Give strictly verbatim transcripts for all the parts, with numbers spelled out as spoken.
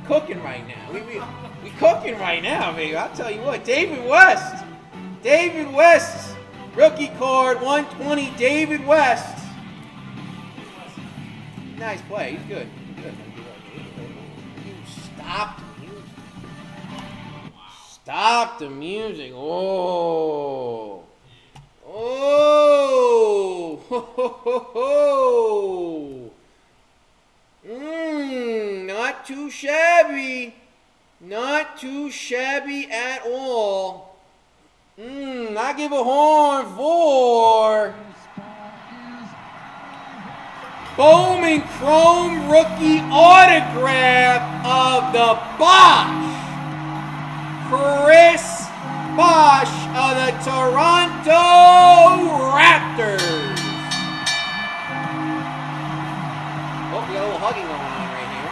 cooking right now. We, we, we cooking right now, baby. I'll tell you what. David West. David West. Rookie card, one twenty, David West. Nice play. He's good. He's good. Stop the music. Stop the music. Oh. Oh. Ho, ho, ho, ho. Mmm. Not too shabby. Not too shabby at all. Mmm, I give a horn for Bowman Chrome Rookie Autograph of the Bosh. Chris Bosh of the Toronto Raptors. Oh, we got a little hugging going on right here.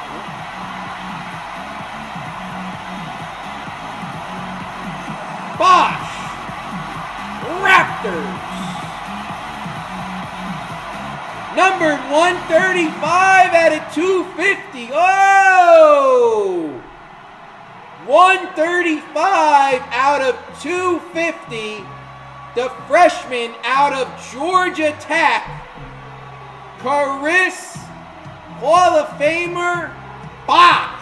Bosh. Raptors. Numbered one thirty-five out of two fifty. Oh! one thirty-five out of two fifty. The freshman out of Georgia Tech. Chris, Hall of Famer, Bosh.